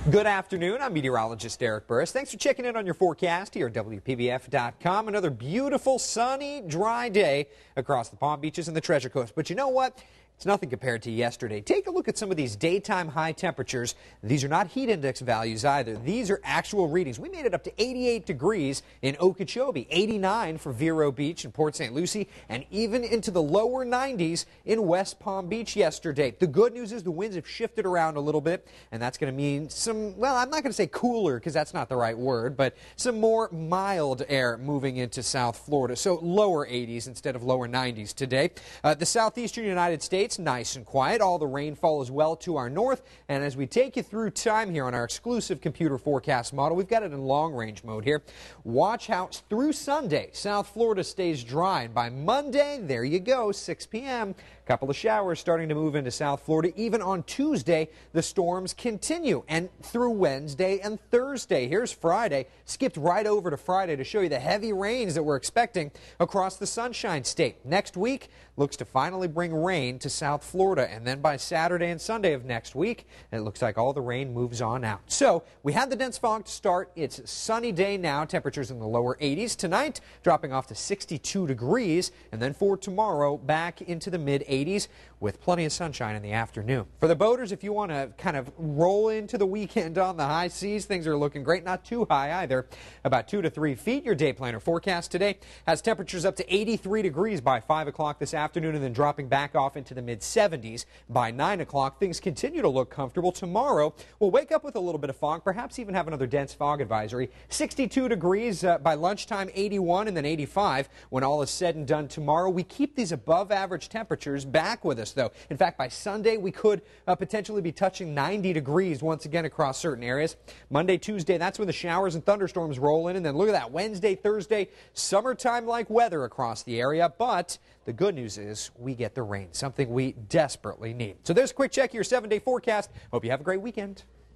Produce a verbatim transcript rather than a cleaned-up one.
Good afternoon. I'm meteorologist Eric Burris. Thanks for checking in on your forecast here at W P B F dot com. Another beautiful, sunny, dry day across the Palm Beaches and the Treasure Coast. But you know what? It's nothing compared to yesterday. Take a look at some of these daytime high temperatures. These are not heat index values either. These are actual readings. We made it up to eighty-eight degrees in Okeechobee, eighty-nine for Vero Beach and Port Saint Lucie, and even into the lower nineties in West Palm Beach yesterday. The good news is the winds have shifted around a little bit, and that's going to mean some, well, I'm not going to say cooler because that's not the right word, but some more mild air moving into South Florida. So lower eighties instead of lower nineties today. Uh, the southeastern United States, nice and quiet. All the rainfall is well to our north. And as we take you through time here on our exclusive computer forecast model, we've got it in long range mode here. Watch how through Sunday, South Florida stays dry. And by Monday, there you go, six p m A couple of showers starting to move into South Florida. Even on Tuesday, the storms continue. And through Wednesday and Thursday. Here's Friday. Skipped right over to Friday to show you the heavy rains that we're expecting across the Sunshine State. Next week looks to finally bring rain to South Florida. And then by Saturday and Sunday of next week, it looks like all the rain moves on out. So we had the dense fog to start. It's a sunny day now. Temperatures in the lower eighties. Tonight, dropping off to sixty-two degrees. And then for tomorrow, back into the mid eighties with plenty of sunshine in the afternoon. For the boaters, if you want to kind of roll into the weekend on the high seas, things are looking great. Not too high either. About two to three feet. Your day planner forecast today has temperatures up to eighty-three degrees by five o'clock this afternoon, and then dropping back off into the mid seventies by nine o'clock. Things continue to look comfortable. Tomorrow, we'll wake up with a little bit of fog, perhaps even have another dense fog advisory. sixty-two degrees uh, by lunchtime, eighty-one, and then eighty-five when all is said and done tomorrow. We keep these above average temperatures back with us, though. In fact, by Sunday, we could uh, potentially be touching ninety degrees once again across certain areas. Monday, Tuesday, that's when the showers and thunderstorms roll in. And then look at that, Wednesday, Thursday, summertime-like weather across the area. But the good news is we get the rain, something we desperately need. So there's a quick check of your seven-day forecast. Hope you have a great weekend.